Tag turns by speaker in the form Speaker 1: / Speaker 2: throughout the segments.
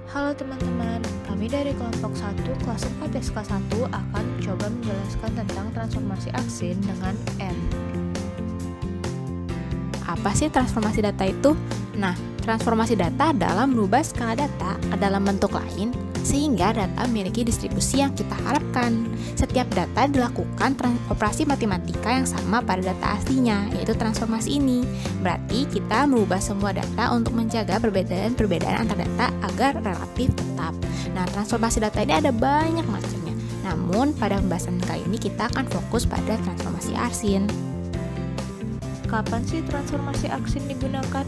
Speaker 1: Halo teman-teman, kami dari kelompok 1 kelas 4 SK1 akan mencoba menjelaskan tentang transformasi aksin dengan N.
Speaker 2: Apa sih transformasi data itu? Nah, transformasi data adalah merubah skala data ke dalam bentuk lain sehingga data memiliki distribusi yang kita harapkan. Setiap data dilakukan operasi matematika yang sama pada data aslinya, yaitu transformasi ini. Berarti kita merubah semua data untuk menjaga perbedaan-perbedaan antar data agar relatif tetap. Nah, transformasi data ini ada banyak macamnya. Namun, pada pembahasan kali ini kita akan fokus pada transformasi aksin.
Speaker 1: Kapan sih transformasi aksin digunakan?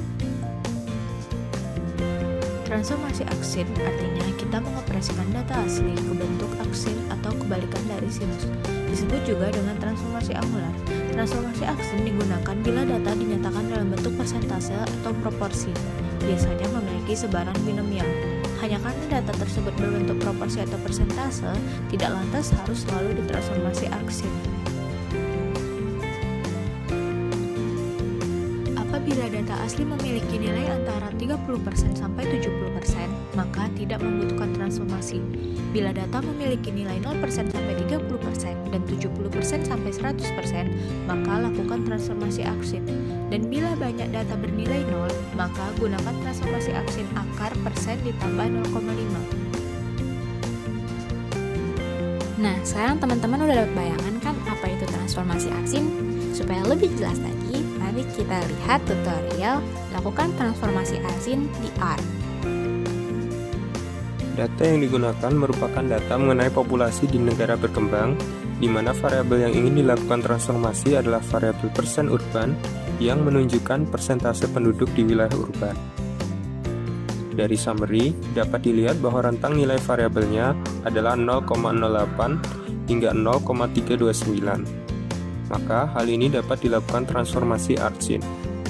Speaker 1: Transformasi aksin artinya kita mengoperasikan data asli ke bentuk aksin atau kebalikan dari sinus. Disebut juga dengan transformasi angular. Transformasi aksin digunakan bila data dinyatakan dalam bentuk persentase atau proporsi. Biasanya memiliki sebaran binomial. Hanya karena data tersebut berbentuk proporsi atau persentase, tidak lantas harus selalu ditransformasi aksin. Apabila data asli memiliki nilai antara 30% sampai 70%, maka tidak membutuhkan transformasi. Bila data memiliki nilai 0% sampai 30% dan 70% sampai 100%, maka lakukan transformasi aksin. Dan bila banyak data bernilai 0, maka gunakan transformasi aksin akar persen ditambah 0,5.
Speaker 2: Nah, sekarang teman-teman udah dapat bayangan kan apa itu transformasi aksin? Supaya lebih jelas lagi, mari kita lihat tutorial lakukan transformasi aksin di R.
Speaker 3: Data yang digunakan merupakan data mengenai populasi di negara berkembang, di mana variabel yang ingin dilakukan transformasi adalah variabel persen urban yang menunjukkan persentase penduduk di wilayah urban. Dari summary, dapat dilihat bahwa rentang nilai variabelnya adalah 0,08 hingga 0,329. Maka hal ini dapat dilakukan transformasi aksin.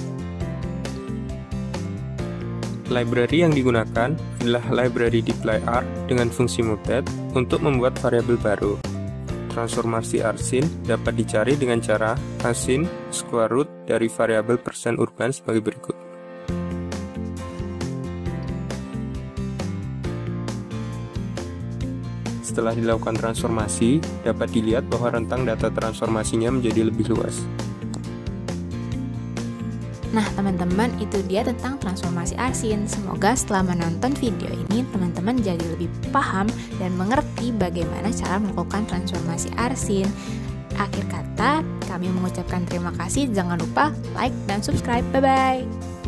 Speaker 3: Library yang digunakan adalah library dplyr dengan fungsi mutate untuk membuat variabel baru. Transformasi aksin dapat dicari dengan cara aksin square root dari variabel persen urban sebagai berikut. Setelah dilakukan transformasi, dapat dilihat bahwa rentang data transformasinya menjadi lebih luas.
Speaker 2: Nah, teman-teman, itu dia tentang transformasi aksin. Semoga setelah menonton video ini, teman-teman jadi lebih paham dan mengerti bagaimana cara melakukan transformasi aksin. Akhir kata, kami mengucapkan terima kasih. Jangan lupa like dan subscribe. Bye-bye!